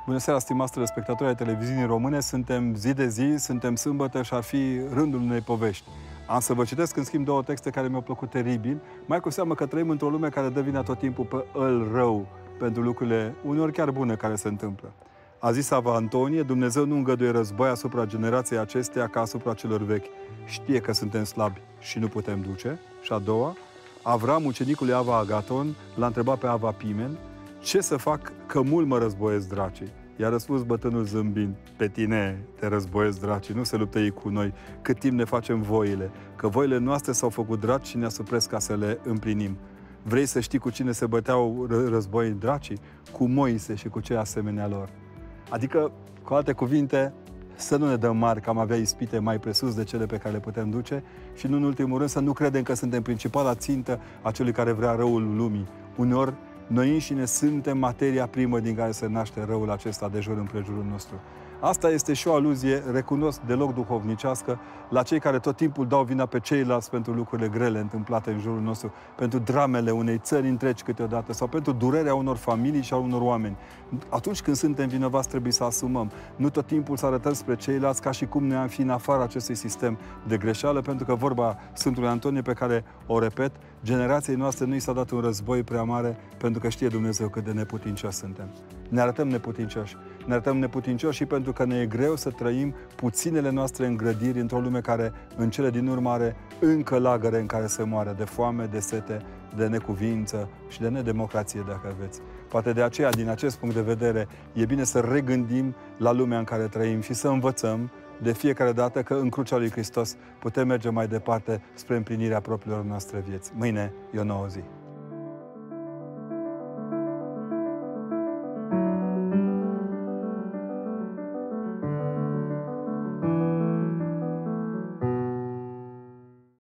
Bună seara, stimați telespectatori ai televiziunii române. Suntem zi de zi, suntem sâmbătă și ar fi rândul unei povești. Am să vă citesc în schimb două texte care mi-au plăcut teribil, mai cu seamă că trăim într-o lume care dă vina tot timpul pe îl rău pentru lucrurile uneori chiar bune care se întâmplă. A zis Ava Antonie, Dumnezeu nu îngăduie război asupra generației acesteia ca asupra celor vechi. Știe că suntem slabi și nu putem duce. Și a doua, Avram, ucenicul lui Ava Agaton, l-a întrebat pe Ava Pimen, ce să fac că mult mă războiesc dracii? I-a răspuns bătrânul zâmbind, pe tine te războiesc dracii, nu se luptă ei cu noi, cât timp ne facem voile, că voile noastre s-au făcut draci și ne asupresc ca să le împlinim. Vrei să știi cu cine se băteau război dracii? Cu Moise și cu cei asemenea lor. Adică, cu alte cuvinte, să nu ne dăm mari că am avea ispite mai presus de cele pe care le putem duce și, nu în ultimul rând, să nu credem că suntem principala țintă a celui care vrea răul lumii. Uneori, noi înșine suntem materia primă din care se naște răul acesta de jur împrejurul nostru. Asta este și o aluzie, recunosc, deloc duhovnicească, la cei care tot timpul dau vina pe ceilalți pentru lucrurile grele întâmplate în jurul nostru, pentru dramele unei țări întregi câteodată sau pentru durerea unor familii și a unor oameni. Atunci când suntem vinovați, trebuie să asumăm. Nu tot timpul să arătăm spre ceilalți ca și cum noi am fi în afara acestui sistem de greșeală, pentru că vorba Sfântului Antonie, pe care o repet, generației noastre nu i s-a dat un război prea mare, pentru că știe Dumnezeu cât de neputincioși suntem. Ne arătăm neputincioși. Ne arătăm neputincioși și pentru că ne e greu să trăim puținele noastre îngrădiri într-o lume care, în cele din urmă, are încă lagăre în care se moare de foame, de sete, de necuvință și de nedemocrație, dacă vreți. Poate de aceea, din acest punct de vedere, e bine să regândim la lumea în care trăim și să învățăm de fiecare dată că în crucea lui Hristos putem merge mai departe spre împlinirea propriilor noastre vieți. Mâine e o nouă zi.